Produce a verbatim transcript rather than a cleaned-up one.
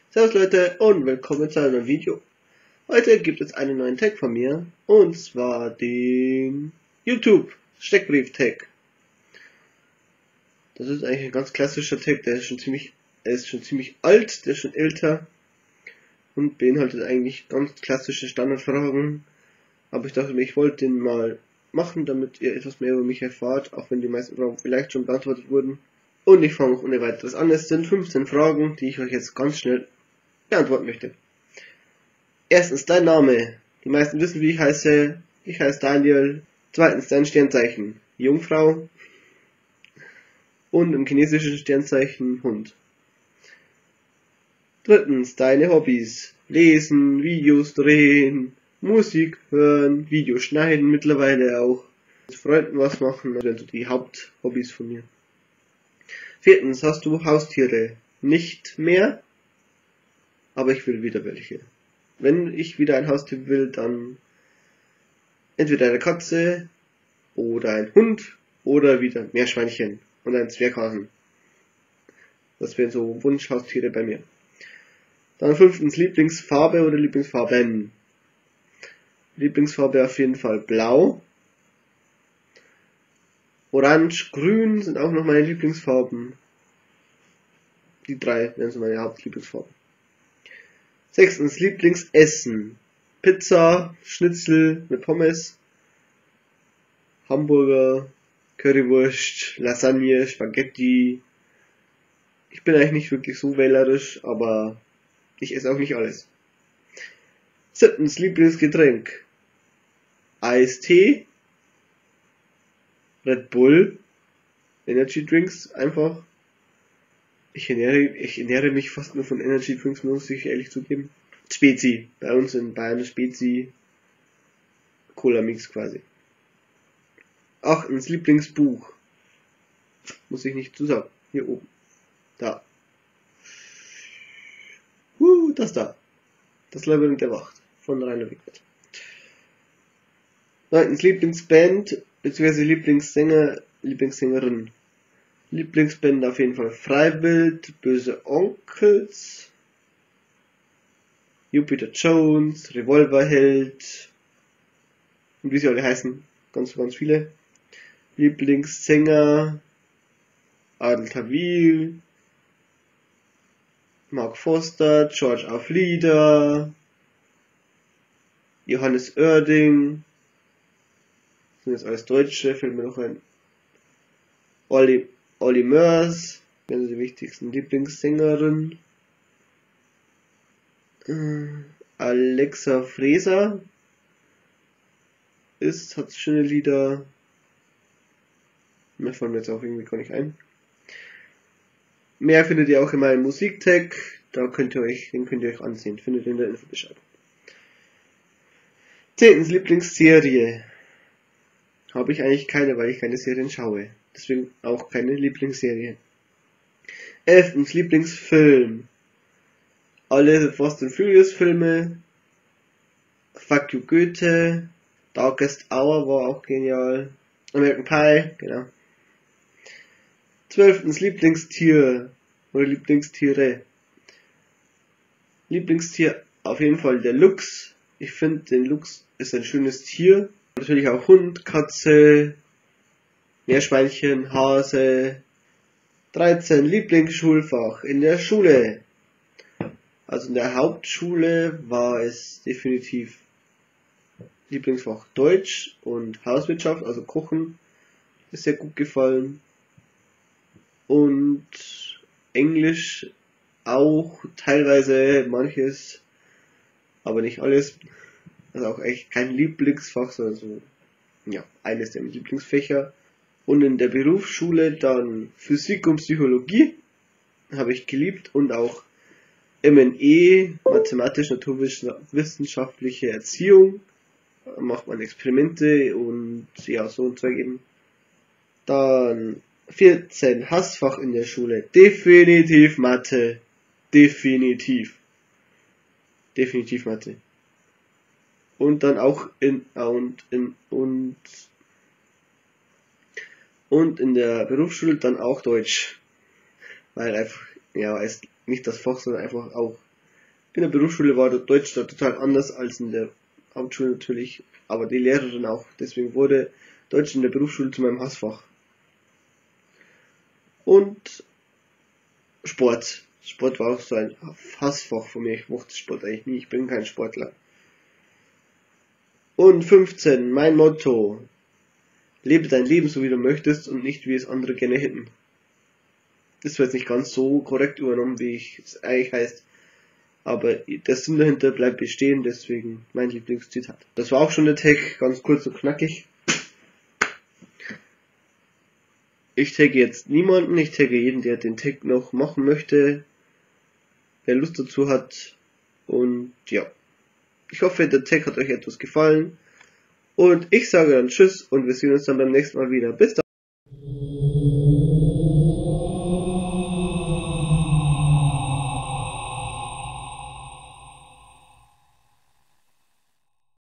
Servus Leute und willkommen zu einem neuen Video. Heute gibt es einen neuen Tag von mir und zwar den YouTube Steckbrief Tag. Das ist eigentlich ein ganz klassischer Tag, der ist schon ziemlich, er ist schon ziemlich alt, der ist schon älter und beinhaltet eigentlich ganz klassische Standardfragen. Aber ich dachte mir, ich wollte den mal machen, damit ihr etwas mehr über mich erfahrt, auch wenn die meisten Fragen vielleicht schon beantwortet wurden. Und ich fange auch ohne weiteres an. Es sind fünfzehn Fragen, die ich euch jetzt ganz schnell beantworten möchte. Erstens, dein Name. Die meisten wissen, wie ich heiße. Ich heiße Daniel. Zweitens, dein Sternzeichen. Jungfrau. Und im chinesischen Sternzeichen Hund. Drittens, deine Hobbys. Lesen, Videos drehen, Musik hören, Videos schneiden mittlerweile auch. Mit Freunden was machen, das sind so die Haupthobbys von mir. Viertens, hast du Haustiere? Nicht mehr, aber ich will wieder welche. Wenn ich wieder ein Haustier will, dann entweder eine Katze oder ein Hund oder wieder Meerschweinchen und ein Zwerghasen. Das wären so Wunschhaustiere bei mir. Dann fünftens, Lieblingsfarbe oder Lieblingsfarben? Lieblingsfarbe auf jeden Fall blau. Orange, grün sind auch noch meine Lieblingsfarben. Die drei wären so meine Hauptlieblingsfarben. Sechstens, Lieblingsessen. Pizza, Schnitzel mit Pommes, Hamburger, Currywurst, Lasagne, Spaghetti. Ich bin eigentlich nicht wirklich so wählerisch, aber ich esse auch nicht alles. Siebtens, Lieblingsgetränk. Eistee, Red Bull, Energy Drinks einfach. Ich ernähre, ich ernähre mich fast nur von Energy Drinks, muss ich ehrlich zugeben. Spezi, bei uns in Bayern Spezi, Cola Mix quasi. Achtens, Lieblingsbuch. Muss ich nicht zusagen. Hier oben. Da. Uh, das da. Das Labyrinth der Wacht. Von Rainer Wegwert. Neuntens, Lieblingsband, beziehungsweise Lieblingssänger, Lieblingssängerin. Lieblingsband auf jeden Fall Freiwild, Böse Onkels, Jupiter Jones, Revolverheld und wie sie alle heißen, ganz, ganz viele. Lieblingssänger Adel Tawil, Mark Foster, George auf Lieder, Johannes Oerding, das sind jetzt alles Deutsche, fällt mir noch ein. Olli, Olli Murs, also die wichtigsten Lieblingssängerin. Äh, Alexa Freser ist, hat schöne Lieder. Mehr fallen mir jetzt auch irgendwie gar nicht ein. Mehr findet ihr auch in meinem Musiktag, da könnt ihr euch, den könnt ihr euch ansehen, findet ihr in der Infobeschreibung. Zehntens, Lieblingsserie. Habe ich eigentlich keine, weil ich keine Serien schaue. Deswegen auch keine Lieblingsserie. Elftens, Lieblingsfilm. Alle Fast and Furious Filme. Fuck You Goethe. Darkest Hour war auch genial. American Pie, genau. Zwölftens, Lieblingstier. Oder Lieblingstiere. Lieblingstier auf jeden Fall der Luchs. Ich finde, den Luchs ist ein schönes Tier. Natürlich auch Hund, Katze, Meerschweinchen, Hase. dreizehn, Lieblingsschulfach in der Schule. Also in der Hauptschule war es definitiv Lieblingsfach Deutsch und Hauswirtschaft, also Kochen, ist sehr gut gefallen. Und Englisch auch teilweise manches, aber nicht alles. Also auch echt kein Lieblingsfach, sondern so, ja, eines der Lieblingsfächer. Und in der Berufsschule dann Physik und Psychologie, habe ich geliebt, und auch M N E, mathematisch-naturwissenschaftliche Erziehung, da macht man Experimente und ja, so ein Zeug eben. Dann vierzehn, Hassfach in der Schule, definitiv Mathe, definitiv, definitiv Mathe. Und dann auch in, und in, und, und in der Berufsschule dann auch Deutsch. Weil einfach, ja, ist nicht das Fach, sondern einfach auch In der Berufsschule war der Deutsch da total anders als in der Hauptschule natürlich, aber die Lehrerin auch. Deswegen wurde Deutsch in der Berufsschule zu meinem Hassfach. Und Sport. Sport war auch so ein Hassfach von mir. Ich mochte Sport eigentlich nie. Ich bin kein Sportler. Und fünfzehn. Mein Motto. Lebe dein Leben so wie du möchtest und nicht wie es andere gerne hätten. Das wird jetzt nicht ganz so korrekt übernommen, wie es eigentlich heißt. Aber der Sinn dahinter bleibt bestehen, deswegen mein Lieblingszitat. Das war auch schon der Tag, ganz kurz und knackig. Ich tagge jetzt niemanden, ich tagge jeden, der den Tag noch machen möchte, wer Lust dazu hat. Und ja, ich hoffe, der Tag hat euch etwas gefallen. Und ich sage dann Tschüss und wir sehen uns dann beim nächsten Mal wieder. Bis dann.